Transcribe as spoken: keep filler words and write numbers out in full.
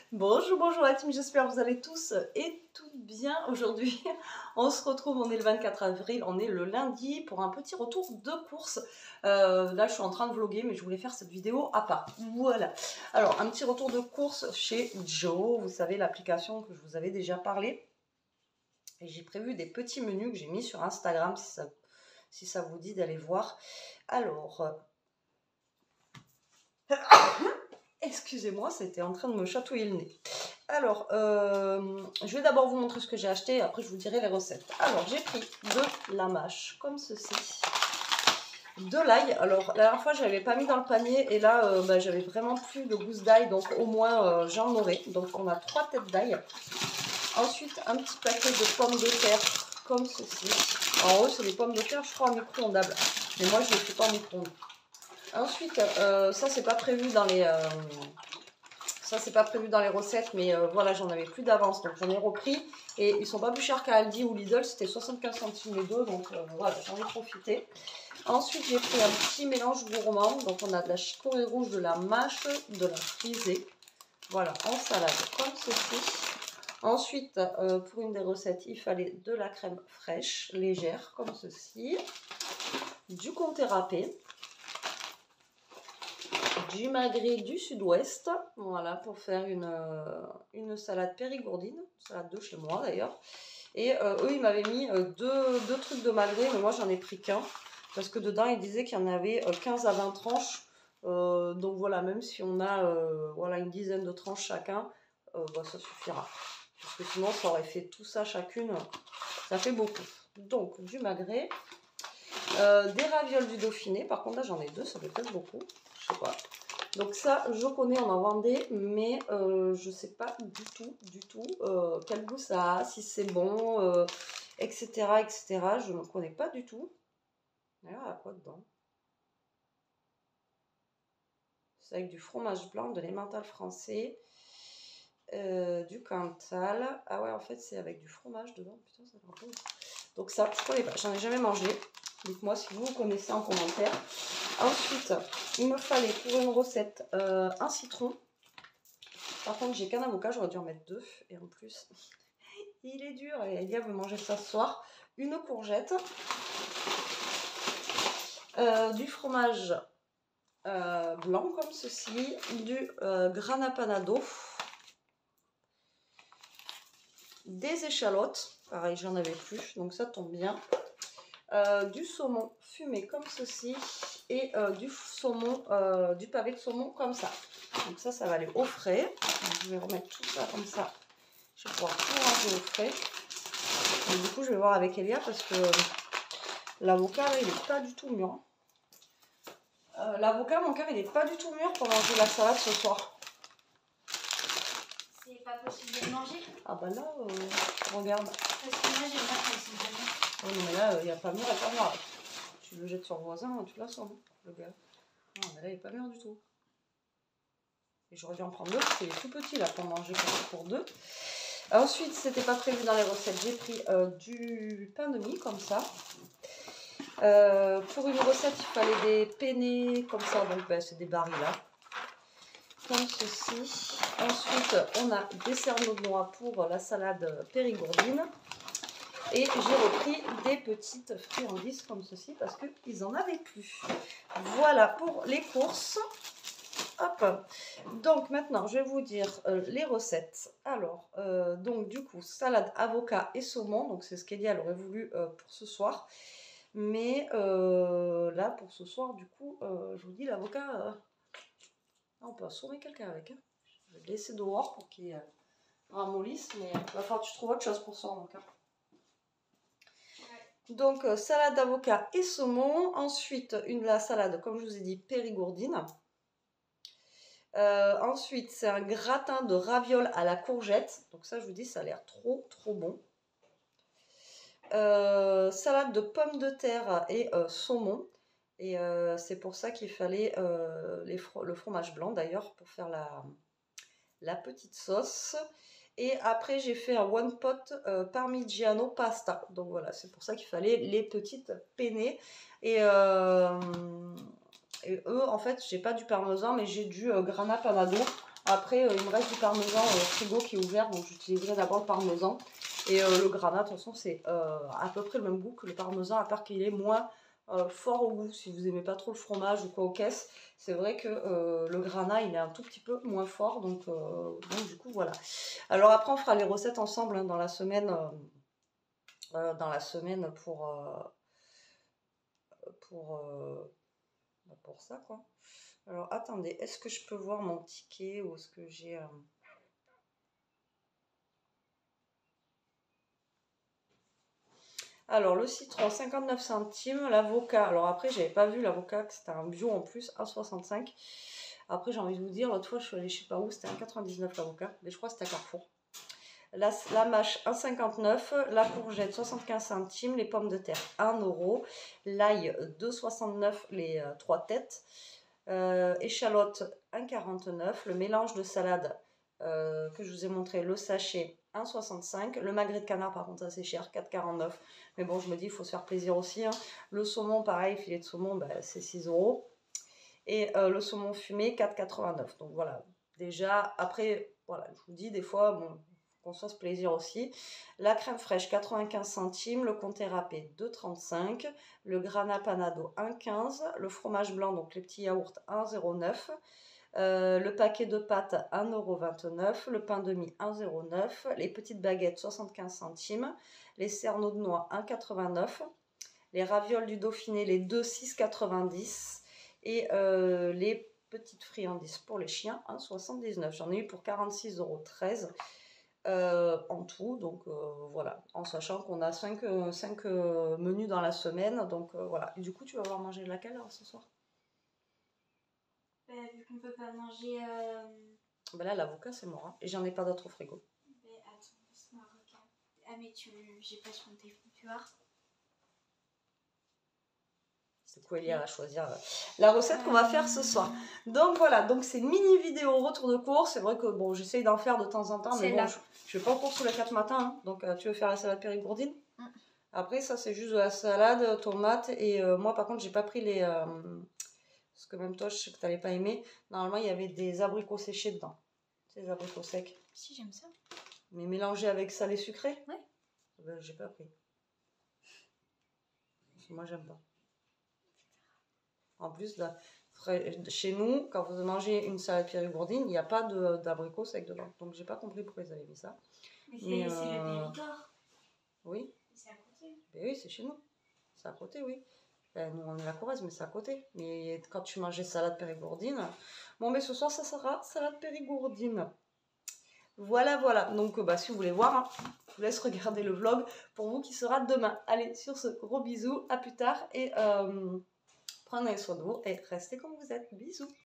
Bonjour, bonjour la team, j'espère que vous allez tous et toutes bien. Aujourd'hui, on se retrouve, on est le vingt-quatre avril, on est le lundi pour un petit retour de course. Euh, là, je suis en train de vlogger, mais je voulais faire cette vidéo à part. Voilà. Alors, un petit retour de course chez Joe, vous savez, l'application que je vous avais déjà parlé. Et j'ai prévu des petits menus que j'ai mis sur Instagram, si ça, si ça vous dit d'aller voir. Alors... Excusez-moi, c'était en train de me chatouiller le nez. Alors, euh, je vais d'abord vous montrer ce que j'ai acheté, et après je vous dirai les recettes. Alors, j'ai pris de la mâche, comme ceci. De l'ail. Alors, la dernière fois, je n'avais pas mis dans le panier, et là, euh, bah, j'avais vraiment plus de gousse d'ail, donc au moins, euh, j'en aurai. Donc, on a trois têtes d'ail. Ensuite, un petit paquet de pommes de terre, comme ceci. En haut, c'est des pommes de terre, je crois, en micro-ondables. Mais moi, je ne les fais pas en micro-ondes. Ensuite, euh, ça c'est pas prévu dans les, euh, ça c'est pas prévu dans les recettes, mais euh, voilà, j'en avais plus d'avance, donc j'en ai repris et ils sont pas plus chers qu'à Aldi ou Lidl, c'était soixante-quinze centimes les deux, donc euh, voilà, j'en ai profité. Ensuite, j'ai pris un petit mélange gourmand, donc on a de la chicorée rouge, de la mâche, de la frisée, voilà, en salade comme ceci. Ensuite, euh, pour une des recettes, il fallait de la crème fraîche, légère, comme ceci, du comté râpé, du magret du sud-ouest, voilà, pour faire une, euh, une salade périgourdine, salade de chez moi d'ailleurs. Et euh, eux, ils m'avaient mis euh, deux, deux trucs de magret, mais moi j'en ai pris qu'un, parce que dedans, ils disaient qu'il y en avait euh, quinze à vingt tranches. Euh, donc voilà, même si on a euh, voilà, une dizaine de tranches chacun, euh, bah, ça suffira. Parce que sinon, ça aurait fait tout ça chacune, ça fait beaucoup. Donc, du magret, euh, des ravioles du Dauphiné, par contre là j'en ai deux, ça fait peut-être beaucoup, je sais pas. Donc ça, je connais, on en vendait, mais euh, je sais pas du tout, du tout euh, quel goût ça a, si c'est bon, euh, et cetera, et cetera. Je ne connais pas du tout. D'ailleurs, il y a quoi dedans? C'est avec du fromage blanc, de l'emmental français, euh, du Cantal. Ah ouais, en fait, c'est avec du fromage dedans. Putain, ça a l'air bon. Donc ça, je connais pas, j'en ai jamais mangé. Dites-moi si vous connaissez en commentaire. Ensuite, il me fallait pour une recette euh, un citron. Par contre, j'ai qu'un avocat, j'aurais dû en mettre deux. Et en plus, il est dur et Elia veut manger ça ce soir. Une courgette, euh, du fromage euh, blanc comme ceci, du euh, grana panado, des échalotes. Pareil, j'en avais plus, donc ça tombe bien. Euh, du saumon fumé comme ceci et euh, du saumon, euh, du pavé de saumon comme ça. Donc ça, ça va aller au frais. Donc, je vais remettre tout ça comme ça. Je vais pouvoir tout ranger au frais. Et du coup, je vais voir avec Elia parce que l'avocat, il n'est pas du tout mûr. Euh, l'avocat, mon cœur, il n'est pas du tout mûr pour manger la salade ce soir. C'est pas possible de le manger? Ah bah là, euh, regarde. Parce que moi, j'aime bien quand c'est bien. Oh non, mais là, il euh, n'y a pas mûr et pas mûr. Tu le jettes sur le voisin, tu l'assommes, le gars. Non, mais là, il n'est pas mûr du tout. Et j'aurais dû en prendre deux, parce qu'il est tout petit là pour manger pour deux. Ensuite, c'était pas prévu dans les recettes, j'ai pris euh, du pain de mie comme ça. Euh, pour une recette, il fallait des penne comme ça, donc ben, c'est des barils là. Comme ceci. Ensuite, on a des cerneaux de noix pour la salade périgourdine. Et j'ai repris des petites friandises comme ceci parce qu'ils en avaient plus. Voilà pour les courses. Hop. Donc maintenant, je vais vous dire euh, les recettes. Alors, euh, donc du coup, salade avocat et saumon. Donc c'est ce qu'Elia aurait voulu euh, pour ce soir. Mais euh, là, pour ce soir, du coup, euh, je vous dis, l'avocat, euh, on peut assommer quelqu'un avec. Hein. Je vais le laisser dehors pour qu'il euh, ramollisse. Mais il va falloir que tu trouves autre chose pour ça, mon cœur. Donc, euh, salade d'avocat et saumon. Ensuite, une, la salade, comme je vous ai dit, périgourdine. Euh, ensuite, c'est un gratin de ravioles à la courgette. Donc ça, je vous dis, ça a l'air trop, trop bon. Euh, salade de pommes de terre et euh, saumon. Et euh, c'est pour ça qu'il fallait euh, les fro le fromage blanc, d'ailleurs, pour faire la, la petite sauce. Et après, j'ai fait un one pot euh, parmigiano pasta. Donc voilà, c'est pour ça qu'il fallait les petites penne. Et... Euh, Et eux, en fait, j'ai pas du parmesan, mais j'ai du euh, grana panado. Après, euh, il me reste du parmesan au frigo qui est ouvert, donc j'utiliserai d'abord le parmesan. Et euh, le granat, de toute façon, c'est euh, à peu près le même goût que le parmesan, à part qu'il est moins euh, fort au goût. Si vous n'aimez pas trop le fromage ou quoi aux caisses, c'est vrai que euh, le granat, il est un tout petit peu moins fort. Donc, euh, donc du coup, voilà. Alors après, on fera les recettes ensemble hein, dans la semaine, euh, euh, dans la semaine pour, euh, pour, euh, pour ça, quoi. Alors, attendez, est-ce que je peux voir mon ticket ou est-ce que j'ai... Euh... Alors, le citron, cinquante-neuf centimes. L'avocat, alors après, j'avais pas vu l'avocat, que c'était un bio en plus, un soixante-cinq. Après, j'ai envie de vous dire, l'autre fois, je suis allée je sais pas où, c'était un quatre-vingt-dix-neuf l'avocat. Mais je crois que c'était à Carrefour. La, la mâche, un cinquante-neuf. La courgette, soixante-quinze centimes. Les pommes de terre, un euro. L'ail, deux soixante-neuf les euh, trois têtes. Euh, échalote, un quarante-neuf. Le mélange de salade euh, que je vous ai montré, le sachet, un soixante-cinq. Le magret de canard, par contre, ça c'est cher, quatre quarante-neuf. Mais bon, je me dis, il faut se faire plaisir aussi. Hein. Le saumon, pareil, filet de saumon, bah, c'est six euros. Et euh, le saumon fumé, quatre quatre-vingt-neuf. Donc voilà, déjà, après, voilà, je vous dis, des fois, bon, qu'on se fasse plaisir aussi. La crème fraîche, quatre-vingt-quinze centimes. Le comté râpé, deux trente-cinq. Le grana panado, un quinze. Le fromage blanc, donc les petits yaourts, un zéro neuf. Euh, le paquet de pâtes, un euro vingt-neuf. Le pain de mie, un zéro neuf. Les petites baguettes, soixante-quinze centimes. Les cerneaux de noix, un quatre-vingt-neuf. Les ravioles du Dauphiné, les deux, six quatre-vingt-dix. Et euh, les petites friandises pour les chiens, un soixante-dix-neuf. J'en ai eu pour quarante-six euros treize euh, en tout. Donc euh, voilà, en sachant qu'on a cinq euh, menus dans la semaine. Donc euh, voilà. Et du coup, tu vas avoir mangé laquelle alors, ce soir? Bah, vu qu'on peut pas manger. Euh... Bah là, l'avocat, c'est mort. Hein. Et j'en ai pas d'autre au frigo. Bah, attends, laisse-moi regarder. Ah, mais tu... j'ai pas sur mon téléphone, tu vois. Du coup, Elia va choisir la recette qu'on va faire ce soir. Donc voilà, donc c'est une mini vidéo retour de course. C'est vrai que bon, j'essaye d'en faire de temps en temps, mais bon, je, je vais pas en course tous les quatre matins. Hein. Donc euh, tu veux faire la salade périgourdine? mm. Après, ça c'est juste de la salade, tomate. Et euh, moi, par contre, j'ai pas pris les. Euh, parce que même toi, je sais que tu n'allais pas aimer. Normalement, il y avait des abricots séchés dedans. C'est des abricots secs. Si, j'aime ça. Mais mélangés avec salé sucré? Ouais. Ben, j'ai pas pris. Parce que moi, j'aime pas. En plus, là, chez nous, quand vous mangez une salade périgourdine, il n'y a pas d'abricots secs dedans. Donc, j'ai pas compris pourquoi ils avaient mis ça. Mais c'est euh... le Périgord. Oui. C'est à côté. Ben oui, c'est chez nous. C'est à côté, oui. Ben, nous, on est la Corrèze, mais c'est à côté. Mais quand tu mangeais salade périgourdine... Bon, mais ce soir, ça sera salade périgourdine. Voilà, voilà. Donc, bah, si vous voulez voir, hein, je vous laisse regarder le vlog pour vous qui sera demain. Allez, sur ce, gros bisous. À plus tard. Et... Euh, prenez soin de vous et restez comme vous êtes. Bisous.